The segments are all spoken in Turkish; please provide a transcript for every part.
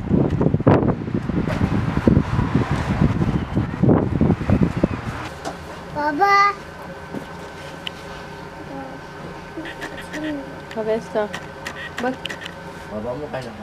Baba. Avesta. Bak. Babam mı kaynakam?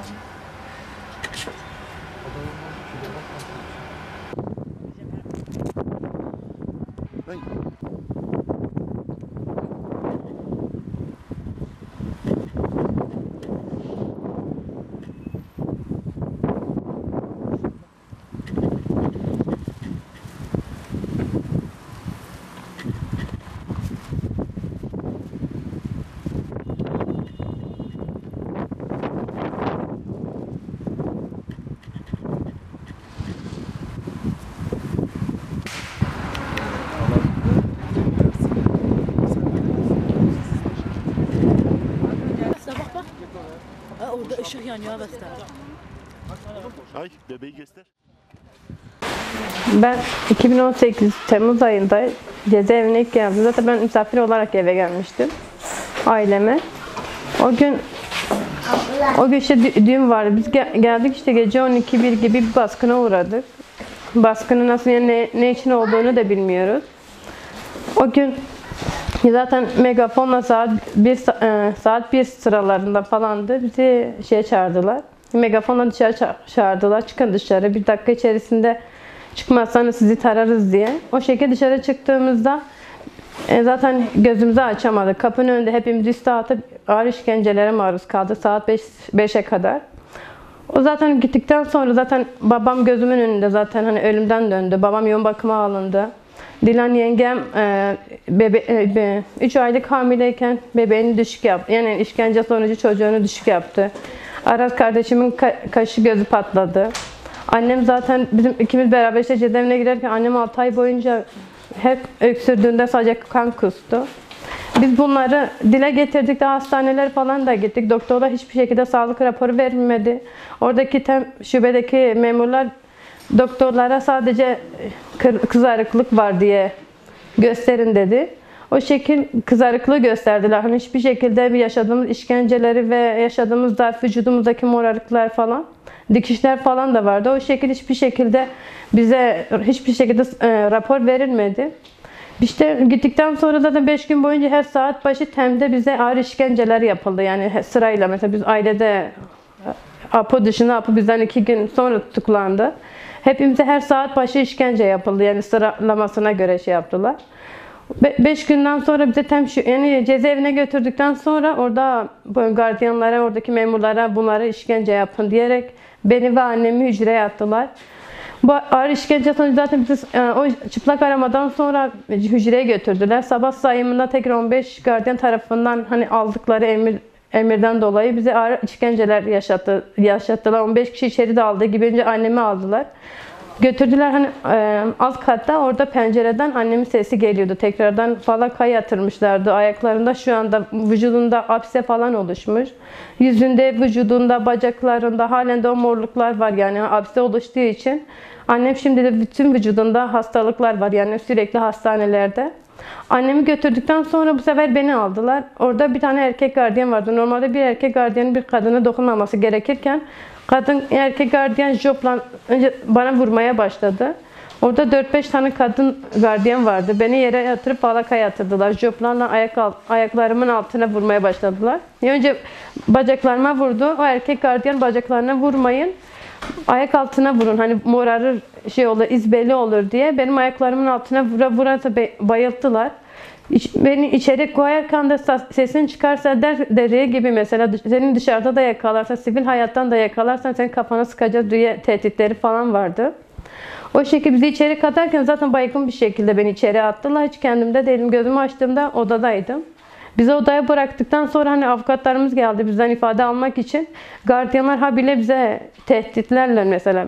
Bak bak. Ha, orada ışık yanıyor Avesta. Ay bebeği göster. Ben 2018 Temmuz ayında cezaevine ilk geldim. Zaten ben misafir olarak eve gelmiştim aileme. O gün işte düğün vardı. Biz geldik işte gece 12-1 gibi bir baskına uğradık. Baskının nasıl yani ne için olduğunu da bilmiyoruz. O gün zaten megafonla saat 1 sıralarında falandı. Bizi çağırdılar. Megafonla dışarı çağırdılar. Çıkın dışarı. Bir dakika içerisinde çıkmazsanız sizi tararız diye. O şekilde dışarı çıktığımızda zaten gözümüzü açamadık. Kapının önünde hepimiz üstü atıp ağır işkencelere maruz kaldı. Saat 5'e kadar. O zaten gittikten sonra zaten babam gözümün önünde zaten hani ölümden döndü. Babam yoğun bakıma alındı. Dilan yengem 3 aylık hamileyken bebeğini düşük yaptı. Yani işkence sonucu çocuğunu düşük yaptı. Aras kardeşimin kaşı gözü patladı. Annem zaten bizim ikimiz beraber işte cezaevine girerken annem 6 ay boyunca hep öksürdüğünde sadece kan kustu. Biz bunları dile getirdik de hastaneler falan da gittik. Doktorlar hiçbir şekilde sağlık raporu vermedi. Oradaki şubedeki memurlar doktorlara sadece kızarıklık var diye gösterin dedi. O şekil kızarıklığı gösterdiler. Hani hiçbir şekilde bir yaşadığımız işkenceleri ve yaşadığımız vücudumuzdaki morarıklar falan, dikişler falan da vardı. O şekil hiçbir şekilde bize rapor verilmedi. İşte gittikten sonra zaten 5 gün boyunca her saat başı TEM'de bize ağır işkenceler yapıldı. Yani sırayla mesela biz ailede APO dışında APO bizden 2 gün sonra tutuklandı. Hepimize her saat başı işkence yapıldı. Yani sıralamasına göre yaptılar. 5 günden sonra bize yani cezaevine götürdükten sonra orada gardiyanlara, oradaki memurlara bunlara işkence yapın diyerek beni ve annemi hücreye attılar. Bu ağır işkence sonucu zaten bizi o çıplak aramadan sonra hücreye götürdüler. Sabah sayımında tekrar 15 gardiyan tarafından hani aldıkları emirden dolayı bize ağır işkenceler yaşattılar. 15 kişi içeri de aldığı gibi önce annemi aldılar. Götürdüler hani alt katta orada pencereden annemin sesi geliyordu. Tekrardan falakaya yatırmışlardı. Ayaklarında şu anda vücudunda apse falan oluşmuş. Yüzünde, vücudunda, bacaklarında halen de o morluklar var yani apse oluştuğu için. Annem şimdi de bütün vücudunda hastalıklar var yani sürekli hastanelerde. Annemi götürdükten sonra bu sefer beni aldılar. Orada bir tane erkek gardiyan vardı. Normalde bir erkek gardiyanın bir kadına dokunmaması gerekirken erkek gardiyan jopla önce bana vurmaya başladı. Orada 4-5 tane kadın gardiyan vardı. Beni yere yatırıp falakaya yatırdılar. Joplarla ayaklarımın altına vurmaya başladılar. Önce bacaklarıma vurdu. O erkek gardiyan bacaklarına vurmayın. Ayak altına vurun. Hani morarır olur, izbeli olur diye. Benim ayaklarımın altına vura bayılttılar. Beni içeri koyarken de sesin çıkarsa deriye gibi mesela senin dışarıda da yakalarsa, sivil hayattan da yakalarsan senin kafana sıkacağız diye tehditleri falan vardı. O şekilde bizi içeri katarken zaten baygın bir şekilde beni içeri attılar. Hiç kendimde değilim. Gözümü açtığımda odadaydım. Bizi odaya bıraktıktan sonra hani avukatlarımız geldi bizden ifade almak için. Gardiyanlar habire bize tehditlerle mesela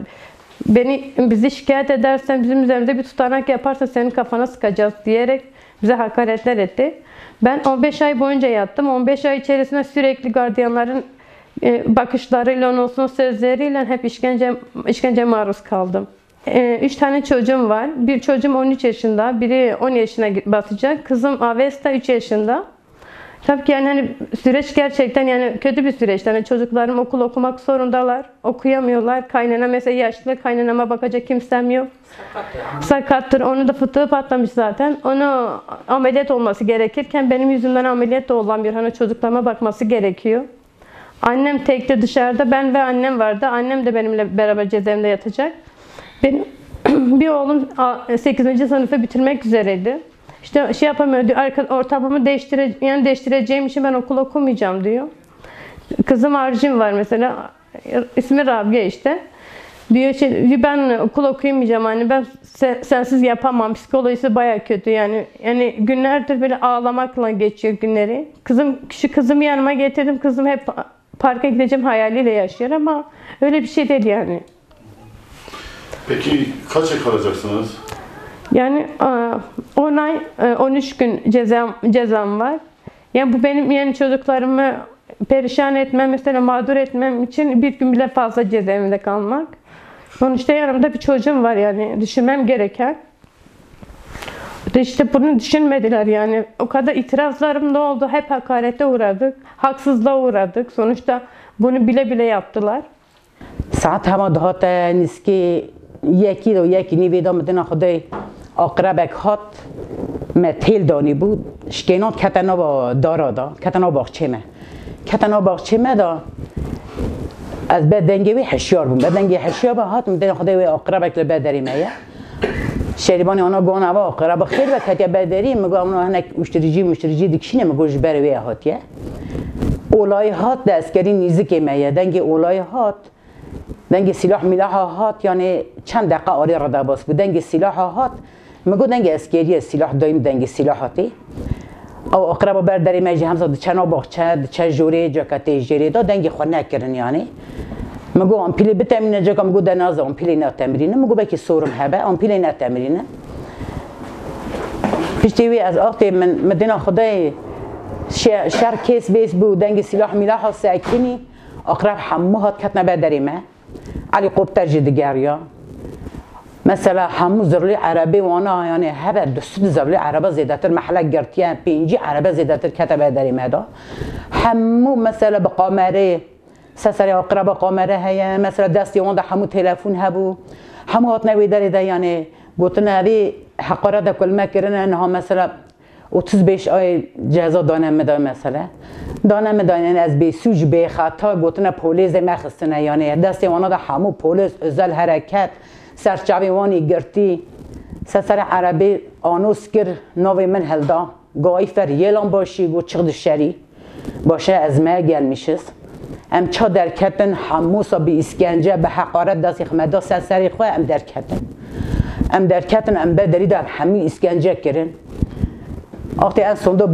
bizi şikayet edersen bizim üzerimize bir tutanak yaparsa senin kafana sıkacağız diyerek bize hakaretler etti. Ben 15 ay boyunca yattım. 15 ay içerisinde sürekli gardiyanların bakışlarıyla olsun sözleriyle hep işkence maruz kaldım. 3 tane çocuğum var. Bir çocuğum 13 yaşında, biri 10 yaşına basacak. Kızım Avesta 3 yaşında. Tabii ki yani hani süreç gerçekten yani kötü bir süreç. Yani çocuklarım okul okumak zorundalar. Okuyamıyorlar. Kaynana mesela yaşlı. Kaynanama bakacak kimsem yok. Sakattır. Onun da fıtığı patlamış zaten. Onu ameliyat olması gerekirken benim yüzümden ameliyat da olamıyor. Hani çocuklarıma bakması gerekiyor. Annem tekti dışarıda. Ben ve annem vardı. Annem de benimle beraber cezaevinde yatacak. Benim bir oğlum 8. sınıfı bitirmek üzereydi. İşte şey yapamıyor diyor. Ortamımı değiştireceğim için ben okul okumayacağım diyor. Kızım Arjin var mesela. İsmi Rabia işte. Diyor ben okul okuyamayacağım anne. Ben sensiz yapamam. Psikolojisi baya kötü yani. Yani günlerdir böyle ağlamakla geçiyor günleri. Şu kızımı yanıma getirdim. Kızım hep parka gideceğim hayaliyle yaşıyor ama öyle bir şey değil yani. Peki kaç ay kalacaksınız? Yani 10 ay 13 gün cezam var. Yani bu benim yani çocuklarımı perişan etmem, mesela mağdur etmem için bir gün bile fazla cezaevinde kalmak. Sonuçta yanımda bir çocuğum var yani düşünmem gereken. İşte bunu düşünmediler yani. O kadar itirazlarım da oldu. Hep hakarete uğradık. Haksızlığa uğradık. Sonuçta bunu bile bile yaptılar. ساعت همه دهات نیسکی یکی رو یکی نیویدا مدنا خدای اقربک هات متیل دانی بود شکینات کتنا با دارا دا کتنا باغچه مه کتنا باغچه مه دا از بعد دنگی وی حشیار بود بعد دنگی حشیار با هات مدنا خدای وی اقربک لبدری میه شریبانی آنها گونه و اقرب خیر و کتی بدری مگو آنها هنک مشتریجی دکشینه مگوش بر وی هاتیه اولای هات دستگری نیزی میه دنگی اولای هات دنگ سلاح میلاح هات یعنی چند دقیقه آری رده باس بود دنگ سلاح هات مگو دنگ اسکری سلاح دایم دنگ سلاحاتی او اقرب برداری میجی همزاد چنا باغچه چه جوری جاکتی جری دا دنگ خو نکردن یعنی مگو امپیلی بتمرینه جاکا مگو دناز امپیلی نتمرینه مگو بکی سورم هبه امپیلی نتمرینه پشتیوی از آختی من مدینا خدای شهر کیس بیس بود دنگ سلاح میلاح ساکنی اقرب حمو هات کتنا برداری ما علی قبطر جدگریا مثلا همو زرلی عربی وانا یعنی هبه دست زرلی عربه زیادتر محلک گرتیه پینجی عربه زیادتر کتبه داری مدا همو مثلا بقامره سسری اقرب قامره هیا مثلا دستی وانده همو تلفن هبو همو هات نوی داری ده یعنی گوتن هبی حقارت کل مکرنه انها مثلا 35 آی جزا دانه مدا مثلا دانه مدا یعنی از بی سوج بی خطا گوتن پولیس مخستنه یعنی دستی وانا ده همو پولیس ازل حرکت سرچاوی وانی گرتی سسر عربی آنوس گر نوی من هلدا گای فر یلان باشی گو چقد شری باشه از ما گل میشست ام چا درکتن هموسا بی اسکنجه به حقارت دستی خمدا سسری خواه ام درکتن ام بدری ده همی اسکنجه کرن وقتی ان صندوق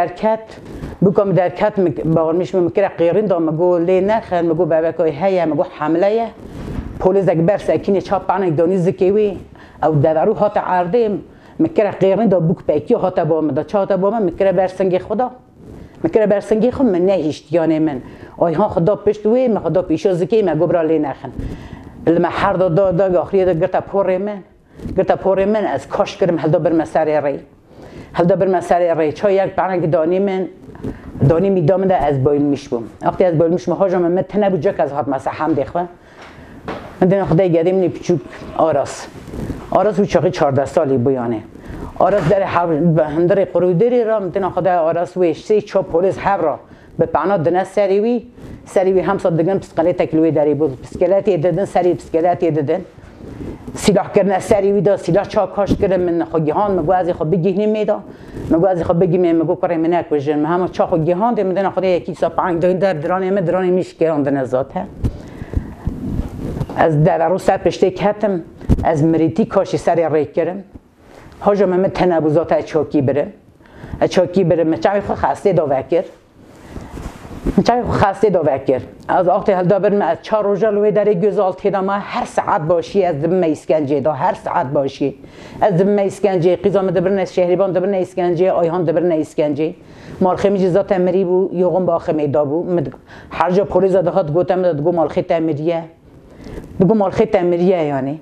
بکم درکت باورمیش میکره قیرین دا مگو لی نخن مگو بابکای هیا مگو حمله پلیس اکبر ساکنی چاپ پانک دانی زکیوی او دارو هات عردیم میکره قیرین دا بک پیکی هات با من دا چات با من میکره برسنگی خدا میکره برسنگی خود من نهیشت یعنی من آیها خدا پشتوی من خدا پیشو زکی مگو برا لی نخن المحر دا آخری دا گرتا پور من از کاش کرم هل دا بر مساری ری هل دا بر مساری ری چای یک پانک دانی میدام ده از بایل میشم وقتی از بایل میشم هاجم من تنبو جک از هات مسح هم دیخواه من دیدم خدای گدیم نی پیچوک آراس و چاقی 14 سالی بیانه آراس در هندر قرودری را من دیدم خدای آراس ویش سی چا پولیس هر را به پانا دنه سریوی هم صد دگن پسکله تکلوی داری بود پسکلاتی دادن سری پسکلاتی دادن سلاح کردن سریوی دا سلاح چا کاش کردن من خو گیهان مگو از خو بگیهنی میدا مگو از خو بگیم مگو کاری من نکوجن هم چا خو گیهان ده من دیدم خدای یکی سا پنج در درانی میش کردن ذاته از در رو سر پشته کتم از مریتی کاشی سری ری کردم هاجم من تنبوزات اچاکی برم مچاوی خو خسته دا وکر از وقتی هل دا برم از 4 روزه لوی در گزال تیدم هر ساعت باشی از دم اسکنجه دا هر ساعت باشی از دم اسکنجه قیزام دبرن شهریبان دبرن اسکنجه آیهان دبرن اسکنجه مالخی میجی ذات امری بو یوغم با خمی دا بو هر جا پولیس دهات گوتم دگو مالخی تمریه یعنی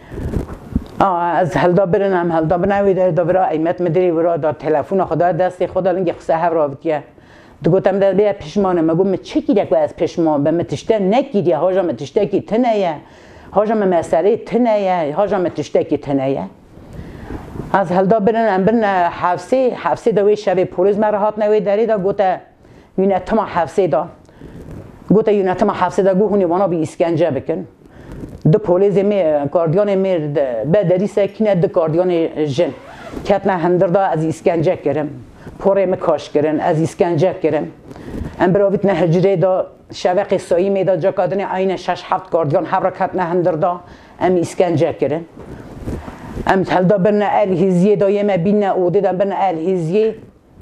از هلدا برنم هلدا بنوی در دبرا ایمت مدری ورا دا تلفن خدا دستی خدا لنگ خسه هر رابطیه گفتم در بیا پشمانه مگو من چه گیره که از پشمان به متشته نگیری هاجا متشته کی تنیه هاجا مسئله تنیه هاجا متشته کی تنیه از هلدا برن حفصه دوی شب پولیس مرا هات نوی داری دا گوته یونت ما حفصه دا گوته یونت ما حفصه دا گو هونی وانا بی اسکنجه بکن دو پولیس می کاردیان می به دری سکنه دو کاردیان جن کتنا هندر دا از اسکنجه کرم پوره مکاش کرن از اسکنجه کرن ام براویت نه هجره دا شوق سایی می دا جا کادن عین 6-7 کاردیان حرکت نه هندر دا ام اسکنجه کرن ام هلدا برنا الهیزیه دایم بین اوده دا برنا الهیزیه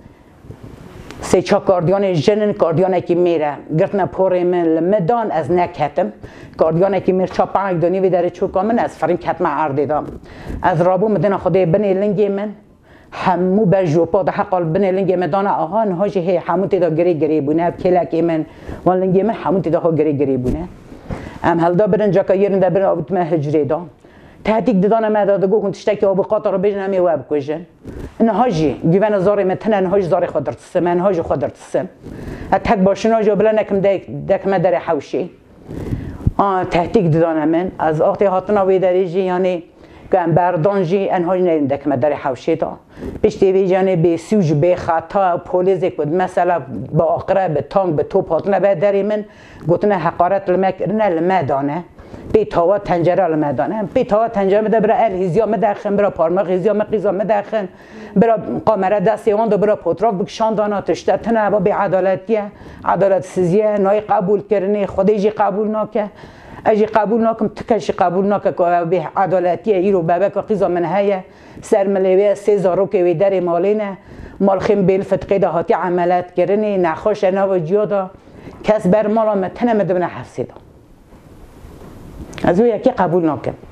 سه چا کاردیان جنن کاردیان کی میره گرتنا پوره من لمدان از نکتم کاردیان کی میر چا پنج دانی و داره چوکا من از فرین کتم عرض دام از رابو مدن خدای بنی لنگی من همو بجوپا ده حقال بنی لنگی مدان آها نهاجی هی همون تدا گری بونه کلکی من وان لنگی من همون تدا ها گری بونه ام هلدا برن جا که یرن دا برن آبت من هجره دام تهدیک دادن ما داده گو هون تشتکی آب قاطر رو بجن همی واب کجن نهاجی گیوان زاری متن نهاج زاری خودر تسم نهاج خودر تسم اتحق باشنا جو بلا نکم دک ما در حوشی تهدیک دادن من از آختی هاتنا وی دریجی یعنی کم بردانجی انهاج نرین دک ما در حوشی تا پشتی وی جانه به سوج به خطا پولیس کد مثلا با آقره به تانگ به توپ هاتنا به دری من گوتنه حقارت لمکرنه لمدانه بیتاوا تنجره المدانه بیتاوا تنجره مده برا الهیزیا مدخن برا پارماق هیزیا مقیزا مدخن برا قامره دستی وان دو برا پوتراف بکشان دانا تشتتنه با بی عدالتیه عدالت سیزیه نای قبول کرنه خودیجی قبول ناکه اجی قبول ناکم تکشی قبول ناکه که بی عدالتیه ایرو بابک قیزا من هیه سر ملیوه 3000 رو که وی در مالینه مالخیم بیل فتقی ده هاتی عملت کرنه نخوش نو جیادا کس بر مالا متنه مدبنه حفظی ده از او یکی قبول نکن